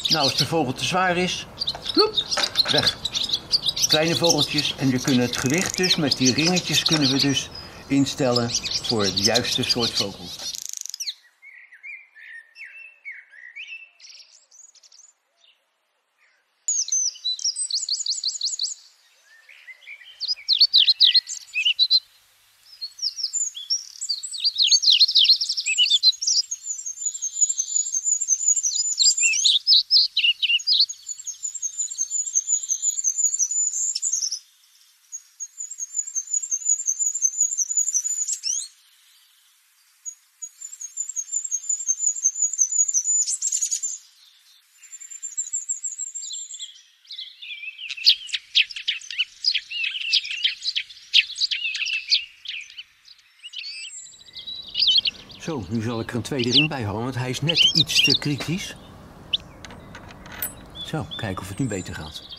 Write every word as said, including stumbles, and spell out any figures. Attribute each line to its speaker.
Speaker 1: Nou, als de vogel te zwaar is, ploep, weg. Kleine vogeltjes en we kunnen het gewicht dus met die ringetjes kunnen we dus instellen voor de juiste soort vogel. Zo, nu zal ik er een tweede ring bij houden, want hij is net iets te kritisch. Zo, kijken of het nu beter gaat.